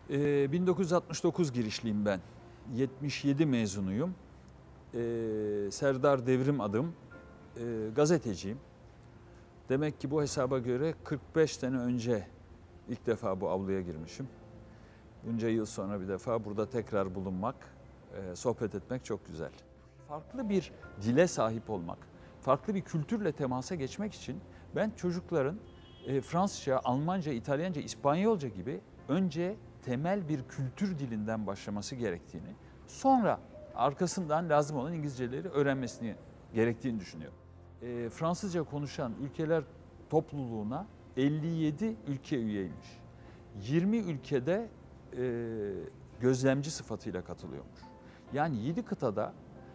1969 girişliyim ben. 77 mezunuyum. Serdar Devrim adım. Gazeteciyim. Demek ki bu hesaba göre 45 sene önce ilk defa bu avluya girmişim. Bunca yıl sonra bir defa burada tekrar bulunmak, sohbet etmek çok güzel. Farklı bir dile sahip olmak, farklı bir kültürle temasa geçmek için ben çocukların Fransızca, Almanca, İtalyanca, İspanyolca gibi önce temel bir kültür dilinden başlaması gerektiğini, sonra arkasından lazım olan İngilizceleri öğrenmesini gerektiğini düşünüyorum. Fransızca konuşan ülkeler topluluğuna 57 ülke üyeymiş. 20 ülkede gözlemci sıfatıyla katılıyormuş. Yani 7 kıtada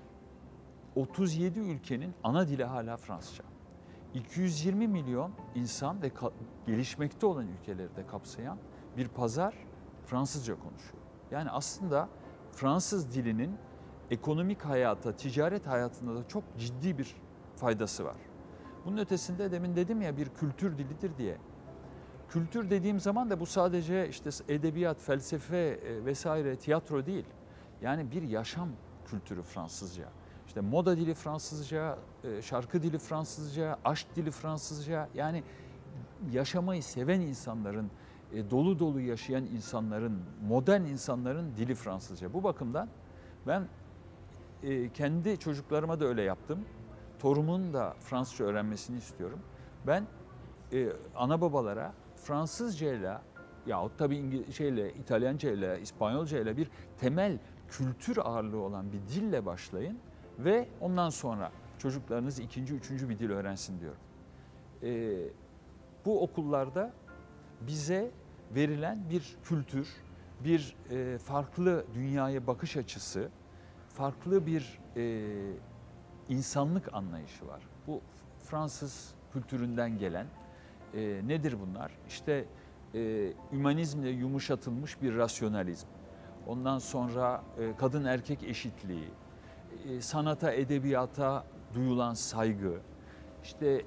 37 ülkenin ana dili hala Fransızca. 220 milyon insan ve gelişmekte olan ülkeleri de kapsayan bir pazar Fransızca konuşuyor. Yani aslında Fransız dilinin ekonomik hayata, ticaret hayatında da çok ciddi bir faydası var. Bunun ötesinde demin dedim ya bir kültür dilidir diye. Kültür dediğim zaman da bu sadece işte edebiyat, felsefe vesaire, tiyatro değil. Yani bir yaşam kültürü Fransızca. İşte moda dili Fransızca, şarkı dili Fransızca, aşk dili Fransızca. Yani yaşamayı seven insanların, dolu dolu yaşayan insanların, modern insanların dili Fransızca. Bu bakımdan ben kendi çocuklarıma da öyle yaptım. Torunumun da Fransızca öğrenmesini istiyorum. Ben ana babalara Fransızcayla yahut tabii İtalyancayla, İspanyolcayla bir temel kültür ağırlığı olan bir dille başlayın ve ondan sonra çocuklarınız ikinci, üçüncü bir dil öğrensin diyorum. Bu okullarda bize verilen bir kültür, bir farklı dünyaya bakış açısı, farklı bir insanlık anlayışı var. Bu Fransız kültüründen gelen nedir bunlar? İşte hümanizmle yumuşatılmış bir rasyonalizm. Ondan sonra kadın erkek eşitliği, sanata, edebiyata duyulan saygı, işte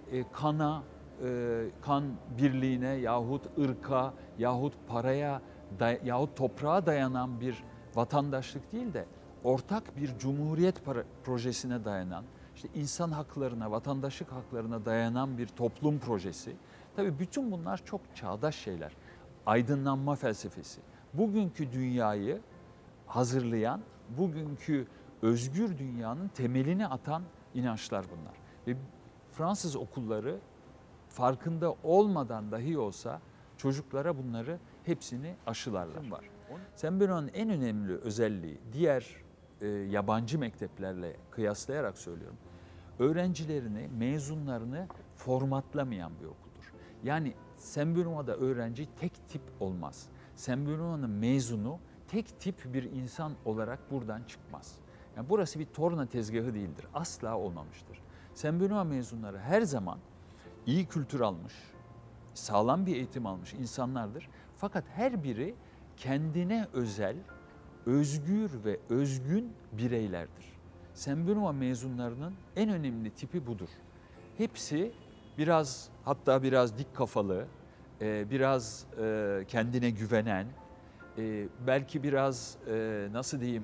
kan birliğine yahut ırka yahut paraya yahut toprağa dayanan bir vatandaşlık değil de ortak bir cumhuriyet projesine dayanan, işte insan haklarına, vatandaşlık haklarına dayanan bir toplum projesi. Tabii bütün bunlar çok çağdaş şeyler. Aydınlanma felsefesi. Bugünkü dünyayı hazırlayan, bugünkü özgür dünyanın temelini atan inançlar bunlar. Ve Fransız okulları farkında olmadan dahi olsa çocuklara bunları hepsini aşılarlar. Saint Benoît'ın en önemli özelliği diğer yabancı mekteplerle kıyaslayarak söylüyorum. Öğrencilerini, mezunlarını formatlamayan bir okuldur. Yani Saint Benoît'da öğrenci tek tip olmaz. Saint Benoît'ın mezunu tek tip bir insan olarak buradan çıkmaz. Yani burası bir torna tezgahı değildir. Asla olmamıştır. Saint Benoît mezunları her zaman iyi kültür almış, sağlam bir eğitim almış insanlardır. Fakat her biri kendine özel, özgür ve özgün bireylerdir. Saint Benoît mezunlarının en önemli tipi budur. Hepsi hatta biraz dik kafalı, biraz kendine güvenen, belki biraz nasıl diyeyim,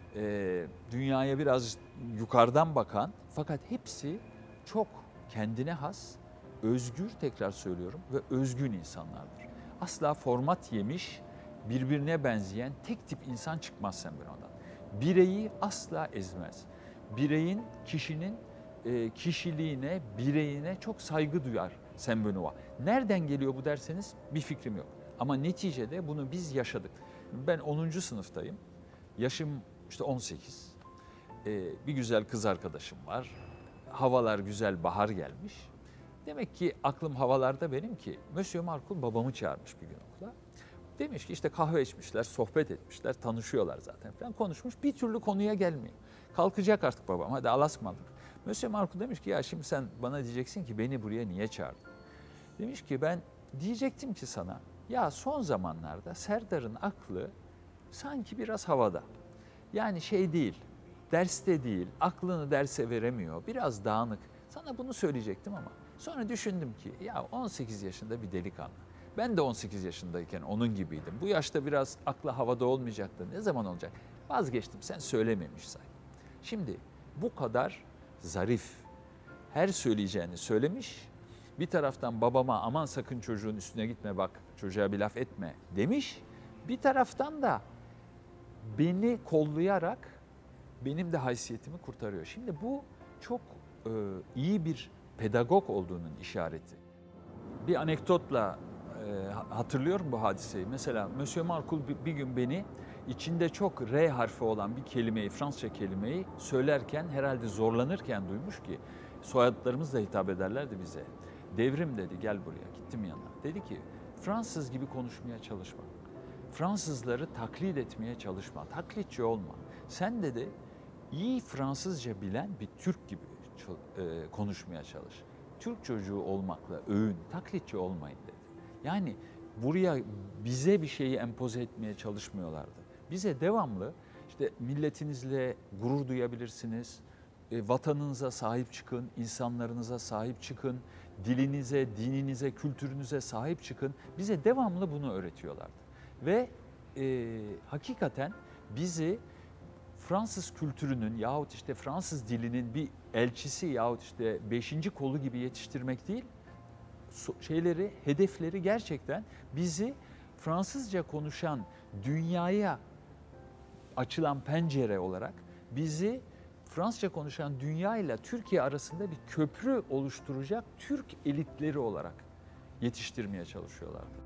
dünyaya biraz yukarıdan bakan, fakat hepsi çok kendine has, özgür, tekrar söylüyorum, ve özgün insanlardır. Asla format yemiş, birbirine benzeyen tek tip insan çıkmaz Saint Benoît'dan. Bireyi asla ezmez. Kişinin kişiliğine, bireyine çok saygı duyar Saint Benoît. Nereden geliyor bu derseniz bir fikrim yok. Ama neticede bunu biz yaşadık. Ben 10. sınıftayım. Yaşım işte 18. Bir güzel kız arkadaşım var. Havalar güzel, bahar gelmiş. Demek ki aklım havalarda benim ki Monsieur Markul babamı çağırmış bir gün okula. Demiş ki işte kahve içmişler, sohbet etmişler, tanışıyorlar zaten falan, konuşmuş, bir türlü konuya gelmiyor. Kalkacak artık babam, hadi alasmadık. Monsieur Markul demiş ki ya şimdi sen bana diyeceksin ki beni buraya niye çağırdın? Demiş ki ben diyecektim ki sana ya son zamanlarda Serdar'ın aklı sanki biraz havada. Yani değil, derste değil, aklını derse veremiyor, biraz dağınık. Sana bunu söyleyecektim ama sonra düşündüm ki ya 18 yaşında bir delikanlı. Ben de 18 yaşındayken onun gibiydim. Bu yaşta biraz aklı havada olmayacaktı. Ne zaman olacak? Vazgeçtim, sen söylememiş say. Şimdi bu kadar zarif, her söyleyeceğini söylemiş. Bir taraftan babama aman sakın çocuğun üstüne gitme bak çocuğa bir laf etme demiş. Bir taraftan da beni kollayarak benim de haysiyetimi kurtarıyor. Şimdi bu çok iyi bir pedagog olduğunun işareti. Bir anekdotla hatırlıyorum bu hadiseyi. Mesela Monsieur Markul bir gün beni içinde çok R harfi olan bir kelimeyi, Fransızca kelimeyi söylerken herhalde zorlanırken duymuş ki soyadlarımızla hitap ederlerdi bize. Devrim dedi gel buraya, gittim yanına. Dedi ki Fransız gibi konuşmaya çalışma. Fransızları taklit etmeye çalışma, taklitçi olma. Sen dedi iyi Fransızca bilen bir Türk gibi konuşmaya çalış. Türk çocuğu olmakla övün, taklitçi olmayın dedi. Yani buraya bize bir şeyi empoze etmeye çalışmıyorlardı. Bize devamlı işte milletinizle gurur duyabilirsiniz, vatanınıza sahip çıkın, insanlarınıza sahip çıkın, dilinize, dininize, kültürünüze sahip çıkın. Bize devamlı bunu öğretiyorlardı. Ve hakikaten bizi Fransız kültürünün yahut işte Fransız dilinin bir elçisi yahut işte 5. kolu gibi yetiştirmek değil, hedefleri gerçekten bizi Fransızca konuşan dünyaya açılan pencere olarak bizi Fransızca konuşan dünya ile Türkiye arasında bir köprü oluşturacak Türk elitleri olarak yetiştirmeye çalışıyorlardı.